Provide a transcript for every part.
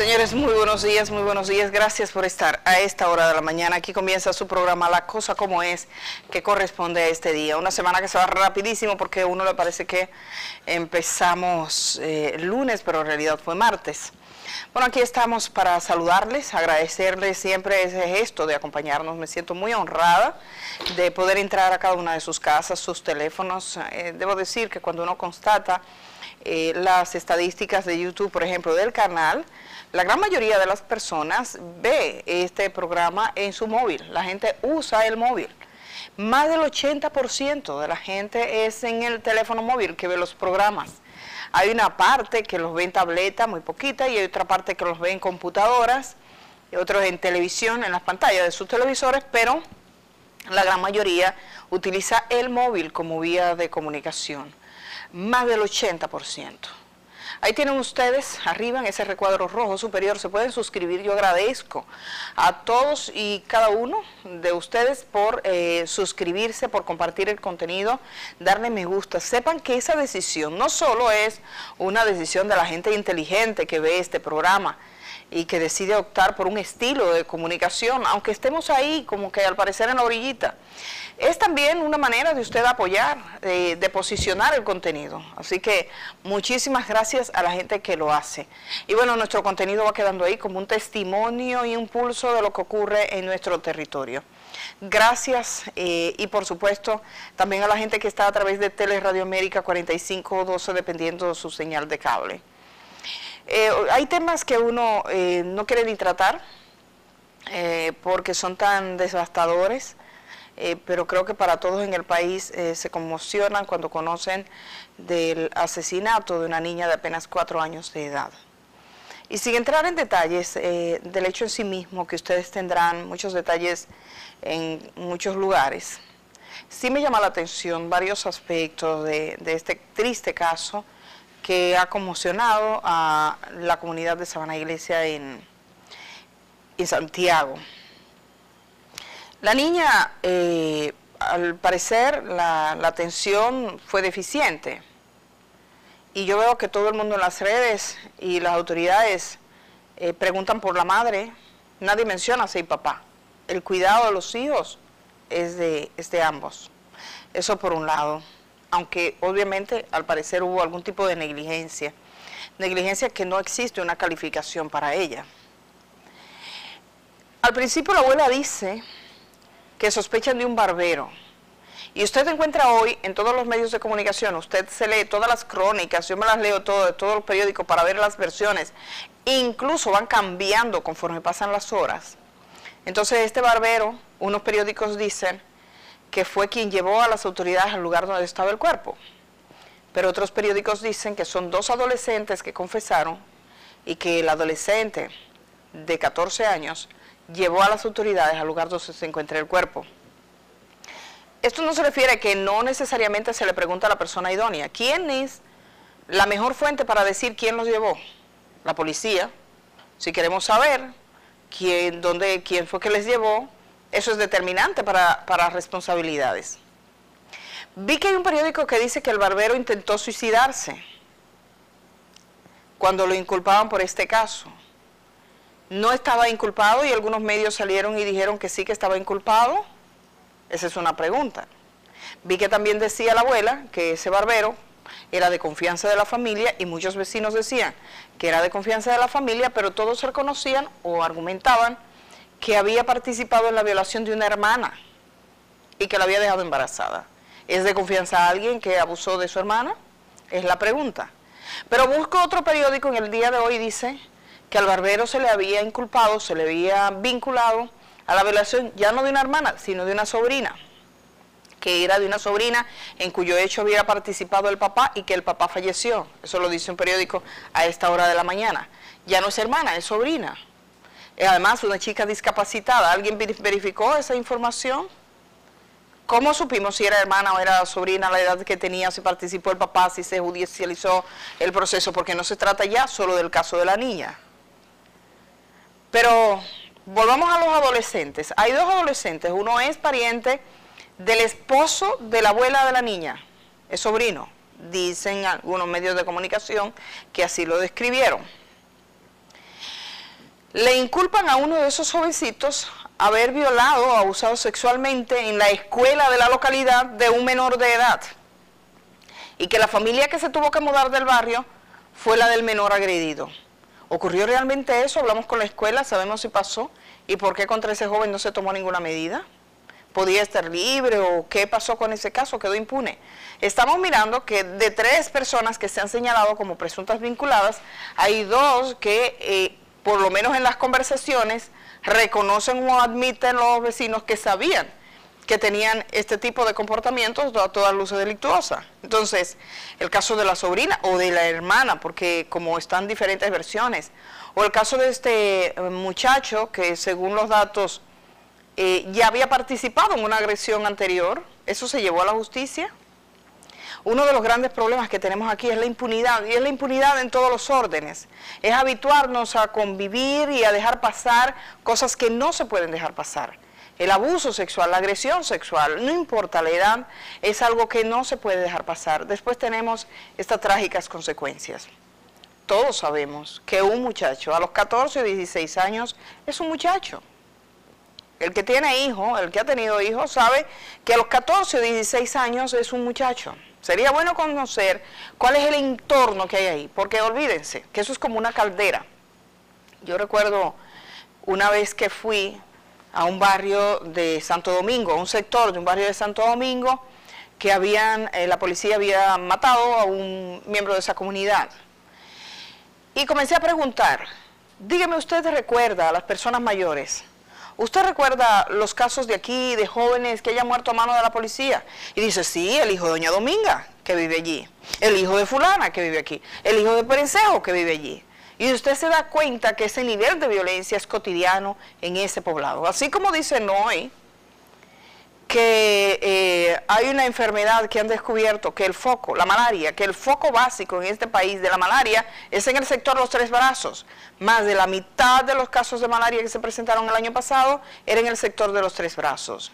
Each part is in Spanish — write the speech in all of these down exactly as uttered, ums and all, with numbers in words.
Señores, muy buenos días, muy buenos días. Gracias por estar a esta hora de la mañana. Aquí comienza su programa La Cosa Como Es, que corresponde a este día. Una semana que se va rapidísimo porque a uno le parece que empezamos eh, lunes, pero en realidad fue martes. Bueno, aquí estamos para saludarles, agradecerles siempre ese gesto de acompañarnos. Me siento muy honrada de poder entrar a cada una de sus casas, sus teléfonos. Eh, debo decir que cuando uno constata eh, las estadísticas de YouTube, por ejemplo, del canal, la gran mayoría de las personas ve este programa en su móvil. La gente usa el móvil. Más del ochenta por ciento de la gente es en el teléfono móvil que ve los programas. Hay una parte que los ve en tableta, muy poquita, y hay otra parte que los ve en computadoras, y otros en televisión, en las pantallas de sus televisores, pero la gran mayoría utiliza el móvil como vía de comunicación. Más del ochenta por ciento. Ahí tienen ustedes, arriba en ese recuadro rojo superior, se pueden suscribir. Yo agradezco a todos y cada uno de ustedes por eh, suscribirse, por compartir el contenido, darle me gusta. Sepan que esa decisión no solo es una decisión de la gente inteligente que ve este programa y que decide optar por un estilo de comunicación, aunque estemos ahí como que al parecer en la orillita. Es también una manera de usted apoyar, eh, de posicionar el contenido. Así que muchísimas gracias a la gente que lo hace. Y bueno, nuestro contenido va quedando ahí como un testimonio y un pulso de lo que ocurre en nuestro territorio. Gracias eh, y por supuesto también a la gente que está a través de Teleradio América cuarenta y cinco doce, dependiendo de su señal de cable. Eh, hay temas que uno eh, no quiere ni tratar eh, porque son tan devastadores. Eh, pero creo que para todos en el país eh, se conmocionan cuando conocen del asesinato de una niña de apenas cuatro años de edad. Y sin entrar en detalles eh, del hecho en sí mismo, que ustedes tendrán muchos detalles en muchos lugares, sí me llama la atención varios aspectos de, de este triste caso que ha conmocionado a la comunidad de Sabana Iglesia en, en Santiago. La niña, eh, al parecer, la, la atención fue deficiente. Y yo veo que todo el mundo en las redes y las autoridades eh, preguntan por la madre. Nadie menciona a su papá. El cuidado de los hijos es de, es de ambos. Eso por un lado. Aunque obviamente, al parecer, hubo algún tipo de negligencia. Negligencia que no existe una calificación para ella. Al principio la abuela dice que sospechan de un barbero. Y usted encuentra hoy en todos los medios de comunicación, usted se lee todas las crónicas, yo me las leo todo, de todos los periódicos para ver las versiones, incluso van cambiando conforme pasan las horas. Entonces este barbero, unos periódicos dicen que fue quien llevó a las autoridades al lugar donde estaba el cuerpo, pero otros periódicos dicen que son dos adolescentes que confesaron y que el adolescente de catorce años llevó a las autoridades al lugar donde se encuentra el cuerpo. Esto no se refiere a que no necesariamente se le pregunta a la persona idónea. ¿Quién es la mejor fuente para decir quién los llevó? La policía. Si queremos saber quién, dónde, quién fue que les llevó, eso es determinante para, para responsabilidades. Vi que hay un periódico que dice que el barbero intentó suicidarse cuando lo inculpaban por este caso. No estaba inculpado y algunos medios salieron y dijeron que sí que estaba inculpado. Esa es una pregunta. Vi que también decía la abuela que ese barbero era de confianza de la familia y muchos vecinos decían que era de confianza de la familia, pero todos reconocían o argumentaban que había participado en la violación de una hermana y que la había dejado embarazada. ¿Es de confianza a alguien que abusó de su hermana? Es la pregunta. Pero busco otro periódico en el día de hoy y dice que al barbero se le había inculpado, se le había vinculado a la violación ya no de una hermana, sino de una sobrina, que era de una sobrina en cuyo hecho había participado el papá y que el papá falleció. Eso lo dice un periódico a esta hora de la mañana. Ya no es hermana, es sobrina. Además, una chica discapacitada. ¿Alguien verificó esa información? ¿Cómo supimos si era hermana o era sobrina, la edad que tenía, si participó el papá, si se judicializó el proceso? Porque no se trata ya solo del caso de la niña. Pero volvamos a los adolescentes. Hay dos adolescentes. Uno es pariente del esposo de la abuela de la niña. Es sobrino. Dicen algunos medios de comunicación que así lo describieron. le inculpan a uno de esos jovencitos haber violado o abusado sexualmente en la escuela de la localidad de un menor de edad. Y que la familia que se tuvo que mudar del barrio fue la del menor agredido. ¿Ocurrió realmente eso? Hablamos con la escuela, sabemos si pasó. ¿Y por qué contra ese joven no se tomó ninguna medida? ¿Podía estar libre o qué pasó con ese caso? Quedó impune. Estamos mirando que de tres personas que se han señalado como presuntas vinculadas, hay dos que, eh, por lo menos en las conversaciones, reconocen o admiten los vecinos que sabían que tenían este tipo de comportamientos a todas luces delictuosas. Entonces, el caso de la sobrina o de la hermana, porque como están diferentes versiones, o el caso de este muchacho que según los datos eh, ya había participado en una agresión anterior, eso se llevó a la justicia. Uno de los grandes problemas que tenemos aquí es la impunidad, y es la impunidad en todos los órdenes. Es habituarnos a convivir y a dejar pasar cosas que no se pueden dejar pasar. El abuso sexual, la agresión sexual, no importa la edad, es algo que no se puede dejar pasar. Después tenemos estas trágicas consecuencias. Todos sabemos que un muchacho a los catorce o dieciséis años es un muchacho. El que tiene hijos, el que ha tenido hijos, sabe que a los catorce o dieciséis años es un muchacho. Sería bueno conocer cuál es el entorno que hay ahí, porque olvídense que eso es como una caldera. Yo recuerdo una vez que fui a un barrio de Santo Domingo, a un sector de un barrio de Santo Domingo, que habían, eh, la policía había matado a un miembro de esa comunidad. Y comencé a preguntar, dígame, ¿usted recuerda a las personas mayores? ¿Usted recuerda los casos de aquí, de jóvenes que hayan muerto a mano de la policía? Y dice, sí, el hijo de doña Dominga, que vive allí, el hijo de fulana, que vive aquí, el hijo de Perencejo, que vive allí. Y usted se da cuenta que ese nivel de violencia es cotidiano en ese poblado. Así como dicen hoy que eh, hay una enfermedad que han descubierto, que el foco, la malaria, que el foco básico en este país de la malaria es en el sector de los Tres Brazos. Más de la mitad de los casos de malaria que se presentaron el año pasado era en el sector de los Tres Brazos.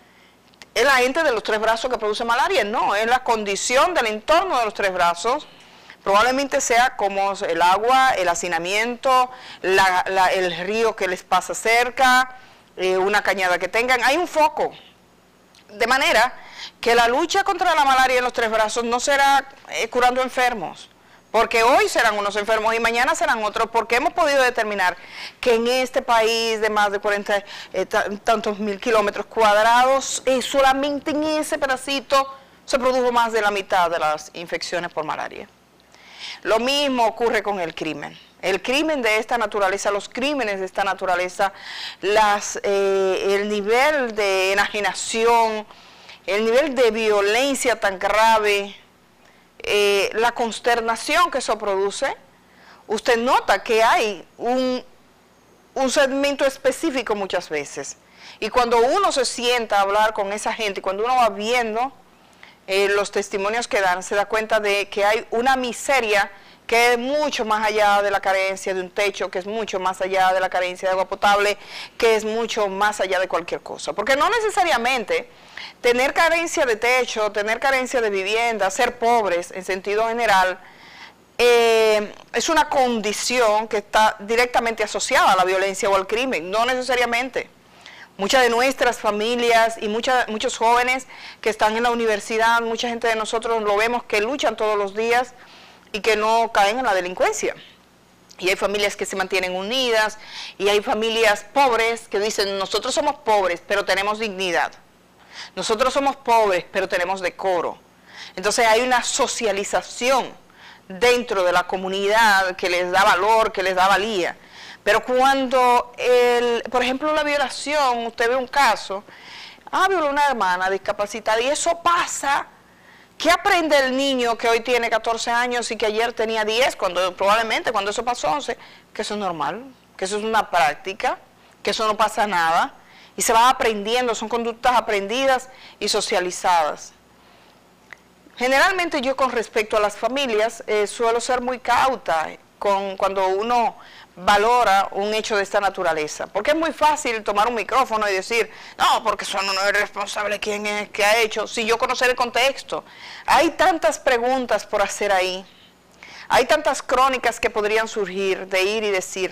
¿Es la gente de los Tres Brazos que produce malaria? No, es la condición del entorno de los Tres Brazos. Probablemente sea como el agua, el hacinamiento, la, la, el río que les pasa cerca, eh, una cañada que tengan. Hay un foco. De manera que la lucha contra la malaria en los Tres Brazos no será eh, curando enfermos, porque hoy serán unos enfermos y mañana serán otros, porque hemos podido determinar que en este país de más de cuarenta eh, tantos mil kilómetros cuadrados, eh, solamente en ese pedacito se produjo más de la mitad de las infecciones por malaria. Lo mismo ocurre con el crimen. El crimen de esta naturaleza, los crímenes de esta naturaleza, las, eh, el nivel de enajenación, el nivel de violencia tan grave, eh, la consternación que eso produce, usted nota que hay un, un segmento específico muchas veces. Y cuando uno se sienta a hablar con esa gente, cuando uno va viendo eh, los testimonios que dan, se da cuenta de que hay una miseria que es mucho más allá de la carencia de un techo, que es mucho más allá de la carencia de agua potable, que es mucho más allá de cualquier cosa. Porque no necesariamente tener carencia de techo, tener carencia de vivienda, ser pobres en sentido general, eh, es una condición que está directamente asociada a la violencia o al crimen, no necesariamente. Muchas de nuestras familias y muchas, muchos jóvenes que están en la universidad, mucha gente de nosotros lo vemos que luchan todos los días y que no caen en la delincuencia. Y hay familias que se mantienen unidas, y hay familias pobres que dicen, nosotros somos pobres, pero tenemos dignidad. Nosotros somos pobres, pero tenemos decoro. Entonces hay una socialización dentro de la comunidad que les da valor, que les da valía. Pero cuando, el, por ejemplo, la violación, usted ve un caso, ah, violó a una hermana discapacitada, y eso pasa. ¿Qué aprende el niño que hoy tiene catorce años y que ayer tenía diez, cuando probablemente cuando eso pasó once? Que eso es normal, que eso es una práctica, que eso no pasa nada, y se va aprendiendo, son conductas aprendidas y socializadas. Generalmente yo con respecto a las familias eh, suelo ser muy cauta con, cuando uno valora un hecho de esta naturaleza, porque es muy fácil tomar un micrófono y decir, no, porque son uno es responsable quién es, qué ha hecho, si yo conocer el contexto. Hay tantas preguntas por hacer ahí, hay tantas crónicas que podrían surgir de ir y decir,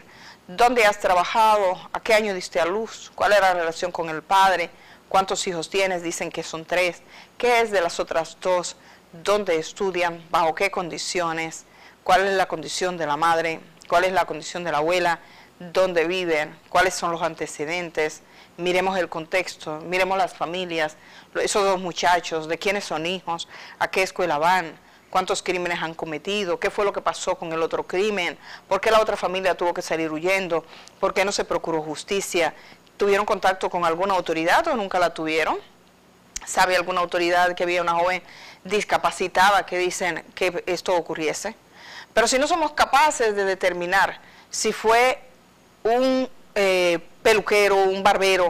¿Dónde has trabajado? ¿A qué año diste a luz? ¿Cuál era la relación con el padre? ¿Cuántos hijos tienes? Dicen que son tres. ¿Qué es de las otras dos? ¿Dónde estudian? ¿Bajo qué condiciones? ¿Cuál es la condición de la madre? ¿Cuál es la condición de la abuela? ¿Dónde viven? ¿Cuáles son los antecedentes? Miremos el contexto, miremos las familias, esos dos muchachos, de quiénes son hijos, a qué escuela van, cuántos crímenes han cometido, qué fue lo que pasó con el otro crimen, por qué la otra familia tuvo que salir huyendo, por qué no se procuró justicia, tuvieron contacto con alguna autoridad o nunca la tuvieron. ¿Sabe alguna autoridad que había una joven discapacitada que dicen que esto ocurriese? Pero si no somos capaces de determinar si fue un eh, peluquero, un barbero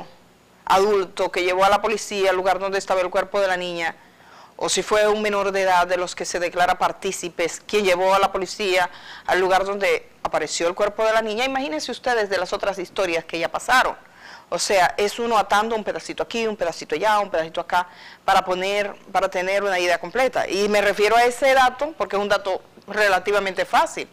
adulto que llevó a la policía al lugar donde estaba el cuerpo de la niña, o si fue un menor de edad de los que se declara partícipes, quien llevó a la policía al lugar donde apareció el cuerpo de la niña, imagínense ustedes de las otras historias que ya pasaron. O sea, es uno atando un pedacito aquí, un pedacito allá, un pedacito acá, para, poner, para tener una idea completa. Y me refiero a ese dato porque es un dato relativamente fácil.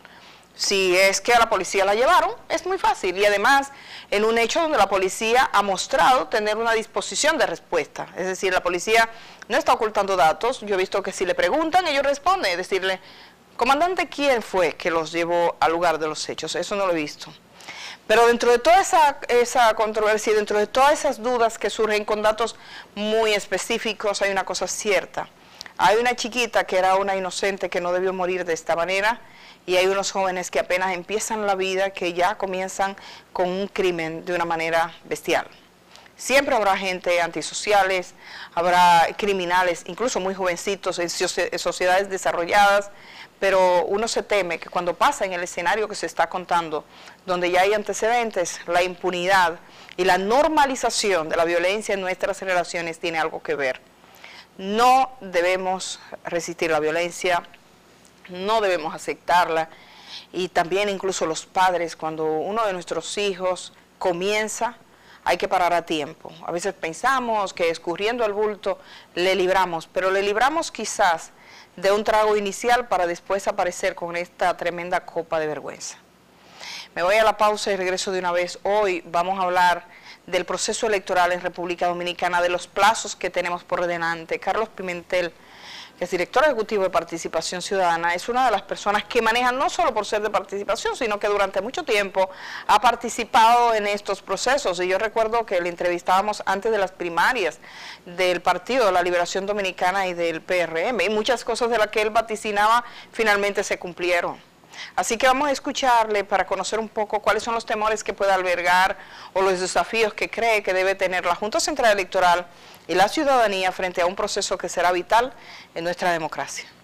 Si es que a la policía la llevaron, es muy fácil. Y además, en un hecho donde la policía ha mostrado tener una disposición de respuesta. Es decir, la policía no está ocultando datos. Yo he visto que si le preguntan, ellos responden. Decirle, comandante, ¿quién fue que los llevó al lugar de los hechos? Eso no lo he visto. Pero dentro de toda esa, esa controversia, dentro de todas esas dudas que surgen con datos muy específicos, hay una cosa cierta. Hay una chiquita que era una inocente que no debió morir de esta manera, y hay unos jóvenes que apenas empiezan la vida que ya comienzan con un crimen de una manera bestial. Siempre habrá gente antisociales, habrá criminales, incluso muy jovencitos en sociedades desarrolladas, pero uno se teme que cuando pasa en el escenario que se está contando, donde ya hay antecedentes, la impunidad y la normalización de la violencia en nuestras relaciones tiene algo que ver. No debemos resistir la violencia, no debemos aceptarla, y también incluso los padres, cuando uno de nuestros hijos comienza, hay que parar a tiempo. A veces pensamos que escurriendo el bulto le libramos, pero le libramos quizás de un trago inicial para después aparecer con esta tremenda copa de vergüenza. Me voy a la pausa y regreso de una vez. Hoy vamos a hablar del proceso electoral en República Dominicana, de los plazos que tenemos por delante. Carlos Pimentel, que es director ejecutivo de Participación Ciudadana, es una de las personas que manejan, no solo por ser de participación, sino que durante mucho tiempo ha participado en estos procesos. Y yo recuerdo que le entrevistábamos antes de las primarias del Partido de la Liberación Dominicana y del P R M, y muchas cosas de las que él vaticinaba finalmente se cumplieron. Así que vamos a escucharle para conocer un poco cuáles son los temores que puede albergar o los desafíos que cree que debe tener la Junta Central Electoral y la ciudadanía frente a un proceso que será vital en nuestra democracia.